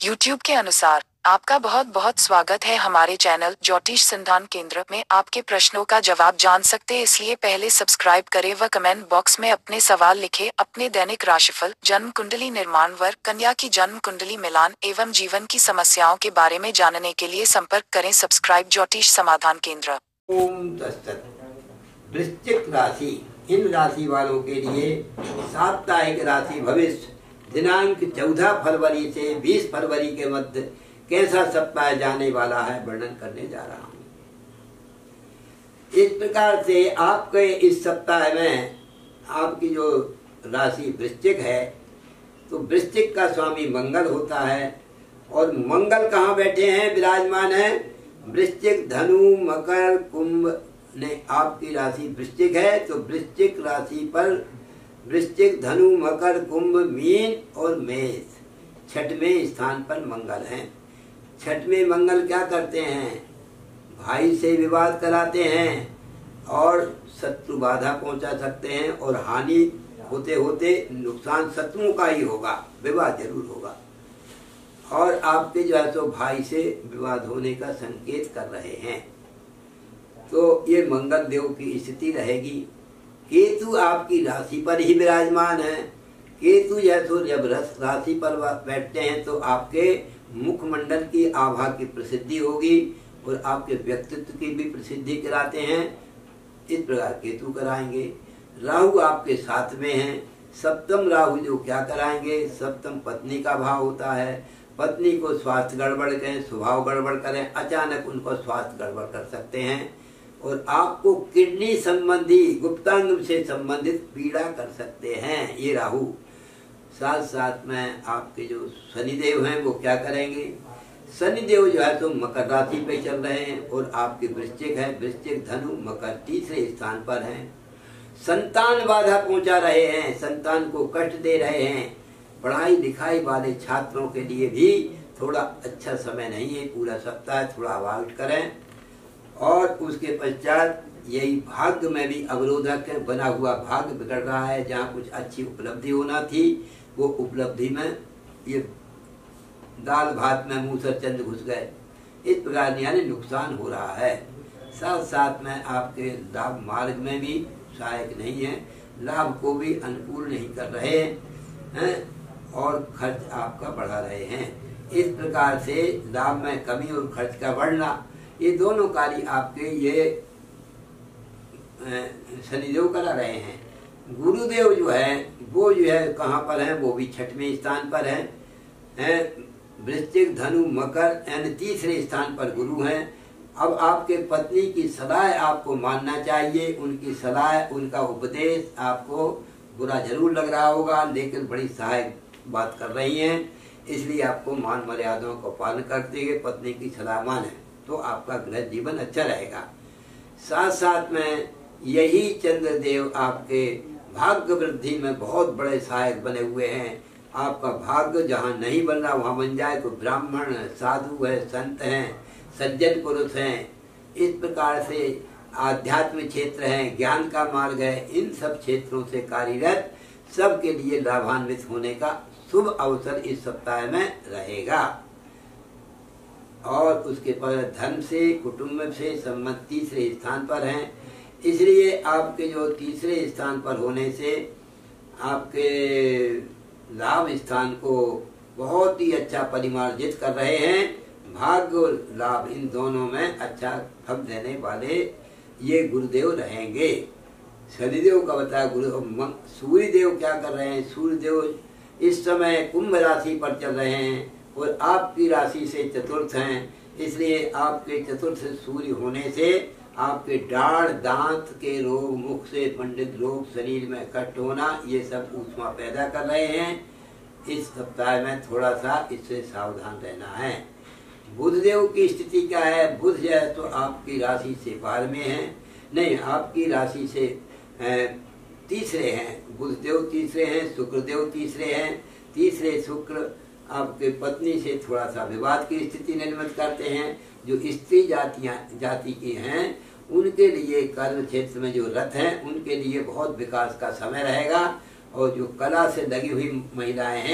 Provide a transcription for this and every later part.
YouTube के अनुसार आपका बहुत बहुत स्वागत है हमारे चैनल ज्योतिष संधान केंद्र में। आपके प्रश्नों का जवाब जान सकते हैं, इसलिए पहले सब्सक्राइब करें व कमेंट बॉक्स में अपने सवाल लिखें। अपने दैनिक राशिफल, जन्म कुंडली निर्माण वर्ग कन्या की जन्म कुंडली मिलान एवं जीवन की समस्याओं के बारे में जानने के लिए संपर्क करें सब्सक्राइब ज्योतिष समाधान केंद्र। ओम तत्सत। वृश्चिक राशि, इन राशि वालों के लिए साप्ताहिक राशि भविष्य दिनांक 14 फरवरी से 20 फरवरी के मध्य कैसा सप्ताह जाने वाला है वर्णन करने जा रहा हूँ। इस प्रकार से आपके इस सप्ताह में आपकी जो राशि वृश्चिक है, तो वृश्चिक का स्वामी मंगल होता है और मंगल कहाँ बैठे हैं, विराजमान है वृश्चिक, धनु, मकर, कुंभ ने आपकी राशि वृश्चिक है। तो वृश्चिक राशि पर वृश्चिक, धनु, मकर, कुंभ, मीन और मेष छठवें स्थान पर मंगल हैं। छठवें मंगल क्या करते हैं, भाई से विवाद कराते हैं और शत्रु बाधा पहुंचा सकते हैं और हानि होते होते नुकसान शत्रुओं का ही होगा, विवाद जरूर होगा। और आपके जो है तो भाई से विवाद होने का संकेत कर रहे हैं। तो ये मंगल देव की स्थिति रहेगी। केतु आपकी राशि पर ही विराजमान है। केतु जब राशि पर बैठते हैं तो आपके मुखमंडल की आभा की प्रसिद्धि होगी और आपके व्यक्तित्व की भी प्रसिद्धि कराते हैं। इस प्रकार केतु कराएंगे। राहु आपके साथ में है। सप्तम राहु जो क्या कराएंगे, सप्तम पत्नी का भाव होता है। पत्नी को स्वास्थ्य गड़बड़ करें, स्वभाव गड़बड़ करें, अचानक उनको स्वास्थ्य गड़बड़ कर सकते हैं और आपको किडनी संबंधी, गुप्तांग से संबंधित पीड़ा कर सकते हैं ये राहु। साथ साथ में आपके जो शनिदेव हैं वो क्या करेंगे, शनिदेव जो है तो मकर राशि पे चल रहे हैं और आपके वृश्चिक है, वृश्चिक, धनु, मकर तीसरे स्थान पर हैं। संतान बाधा पहुंचा रहे हैं, संतान को कष्ट दे रहे हैं। पढ़ाई लिखाई वाले छात्रों के लिए भी थोड़ा अच्छा समय नहीं है, पूरा सप्ताह थोड़ा अवॉइड करें। और उसके पश्चात यही भाग्य में भी अवरोधक है, बना हुआ भाग्य बिगड़ रहा है। जहाँ कुछ अच्छी उपलब्धि होना थी वो उपलब्धि में ये दाल भात में मूसर चंद घुस गए, इस प्रकार यानी नुकसान हो रहा है। साथ साथ में आपके लाभ मार्ग में भी सहायक नहीं है, लाभ को भी अनुकूल नहीं कर रहे हैं और खर्च आपका बढ़ा रहे हैं। इस प्रकार से लाभ में कमी और खर्च का बढ़ना, ये दोनों कार्य आपके ये शनिदेव करा रहे हैं। गुरुदेव जो है वो जो है कहाँ पर है, वो भी छठवें स्थान पर है। वृश्चिक, धनु, मकर यानी तीसरे स्थान पर गुरु हैं। अब आपके पत्नी की सलाह आपको मानना चाहिए। उनकी सलाह, उनका उपदेश आपको बुरा जरूर लग रहा होगा, लेकिन बड़ी सहायक बात कर रही हैं, इसलिए आपको मान मर्यादाओं का पालन करते हुए पत्नी की सलाह माने तो आपका गृह जीवन अच्छा रहेगा। साथ साथ में यही चंद्रदेव आपके भाग्य वृद्धि में बहुत बड़े सहायक बने हुए हैं। आपका भाग्य जहाँ नहीं बन रहा वहाँ बन जाए तो ब्राह्मण, साधु है, संत हैं, सज्जन पुरुष हैं, इस प्रकार से आध्यात्मिक क्षेत्र है, ज्ञान का मार्ग है, इन सब क्षेत्रों से कार्यरत सबके लिए लाभान्वित होने का शुभ अवसर इस सप्ताह में रहेगा। और उसके पर धन से, कुटुंब से संबंध तीसरे स्थान पर हैं, इसलिए आपके जो तीसरे स्थान पर होने से आपके लाभ स्थान को बहुत ही अच्छा परिमार्जित कर रहे हैं। भाग्य और लाभ इन दोनों में अच्छा फल देने वाले ये गुरुदेव रहेंगे। शनिदेव का बताया गुरु। सूर्यदेव क्या कर रहे हैं, सूर्यदेव इस समय कुंभ राशि पर चल रहे हैं और आपकी राशि से चतुर्थ हैं, इसलिए आपके चतुर्थ सूर्य होने से आपके दाढ़, दांत के रोग, मुख से पंडित रोग, शरीर में कष्ट होना, ये सब ऊष्मा पैदा कर रहे हैं। इस सप्ताह में थोड़ा सा इससे सावधान रहना है। बुधदेव की स्थिति क्या है, बुध जो है तो आपकी राशि से बाहर में है, नहीं आपकी राशि से तीसरे हैं। बुधदेव तीसरे हैं, शुक्रदेव तीसरे हैं। तीसरे शुक्र आपके पत्नी से थोड़ा सा विवाद की स्थिति निर्मित करते हैं। जो स्त्री जाति की हैं उनके लिए कर्म क्षेत्र में जो रथ हैं उनके लिए बहुत विकास का समय रहेगा और जो कला से लगी हुई महिलाएं हैं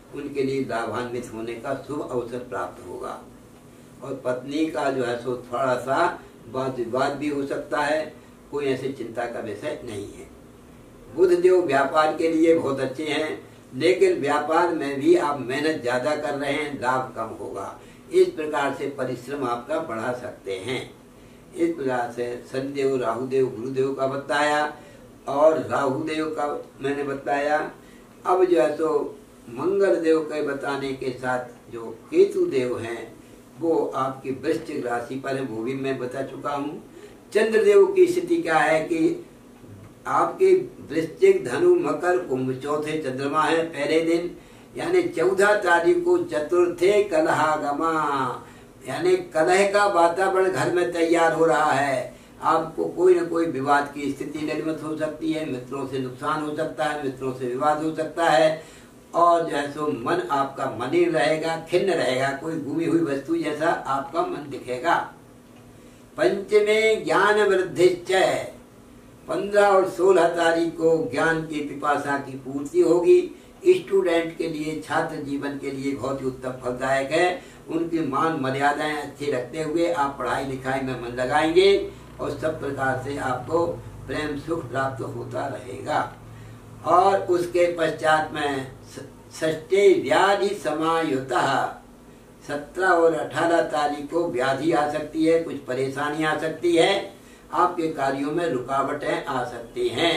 उनके लिए लाभान्वित होने का शुभ अवसर प्राप्त होगा। और पत्नी का जो है सो थोड़ा सा वाद विवाद भी हो सकता है, कोई ऐसी चिंता का विषय नहीं है। बुध देव व्यापार के लिए बहुत अच्छे हैं, लेकिन व्यापार में भी आप मेहनत ज्यादा कर रहे हैं, लाभ कम होगा। इस प्रकार से परिश्रम आपका बढ़ा सकते हैं। इस प्रकार से शनिदेव, राहुदेव, गुरुदेव का बताया और राहुदेव का मैंने बताया। अब जो है तो मंगल देव के बताने के साथ जो केतु देव हैं वो आपकी वृश्चिक राशि पर है, वो भी मैं बता चुका हूँ। चंद्रदेव की स्थिति क्या है कि आपके वृश्चिक, धनु, मकर, कुंभ चौथे चंद्रमा है पहले दिन, यानी 14 तारीख को चतुर्थे कलहागमा, यानी कलह का वातावरण घर में तैयार हो रहा है। आपको कोई न कोई विवाद की स्थिति निर्मित हो सकती है, मित्रों से नुकसान हो सकता है, मित्रों से विवाद हो सकता है, और जो है सो मन आपका मलिन रहेगा, खिन्न रहेगा, कोई घूमी हुई वस्तु जैसा आपका मन दिखेगा। पंचमे ज्ञान वृद्धिश्च, 15 और 16 तारीख को ज्ञान की पिपासा की पूर्ति होगी। स्टूडेंट के लिए, छात्र जीवन के लिए बहुत ही उत्तम फलदायक है। उनकी मान मर्यादाएं अच्छी रखते हुए आप पढ़ाई लिखाई में मन लगाएंगे और सब प्रकार से आपको प्रेम सुख प्राप्त होता रहेगा। और उसके पश्चात में षष्ठे व्याधि समायुता, 17 और 18 तारीख को व्याधि आ सकती है, कुछ परेशानी आ सकती है, आपके कार्यों में रुकावटें आ सकती हैं।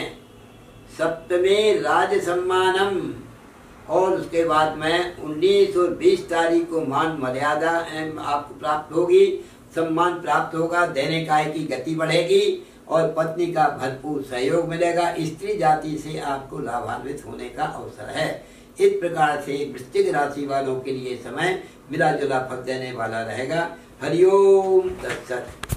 सप्तमे राज सम्मानम, और उसके बाद में 19 और 20 तारीख को मान मर्यादा आपको प्राप्त होगी, सम्मान प्राप्त होगा, देने काय की गति बढ़ेगी और पत्नी का भरपूर सहयोग मिलेगा। स्त्री जाति से आपको लाभान्वित होने का अवसर है। इस प्रकार से वृश्चिक राशि वालों के लिए समय मिला जुला फल देने वाला रहेगा। हरिओम तत्सत।